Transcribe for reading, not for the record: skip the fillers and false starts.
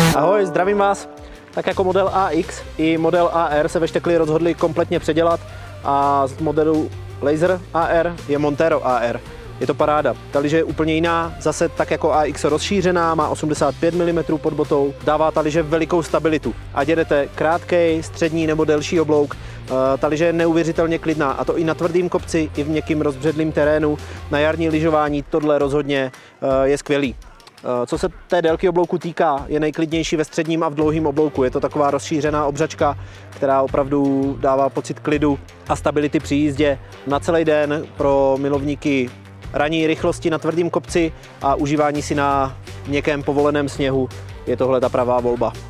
Ahoj, zdravím vás. Tak jako model AX i model AR se ve Štekli rozhodli kompletně předělat a z modelu Laser AR je Montero AR. Je to paráda. Ta lyže je úplně jiná, zase tak jako AX rozšířená, má 85 mm pod botou, dává ta lyže velikou stabilitu. Ať jedete krátkej, střední nebo delší oblouk, ta lyže je neuvěřitelně klidná, a to i na tvrdým kopci, i v měkkým rozbředlým terénu. Na jarní lyžování tohle rozhodně je skvělý. Co se té délky oblouku týká, je nejklidnější ve středním a v dlouhém oblouku. Je to taková rozšířená obřačka, která opravdu dává pocit klidu a stability při jízdě na celý den pro milovníky ranní rychlosti na tvrdém kopci a užívání si na měkkém povoleném sněhu. Je tohle ta pravá volba.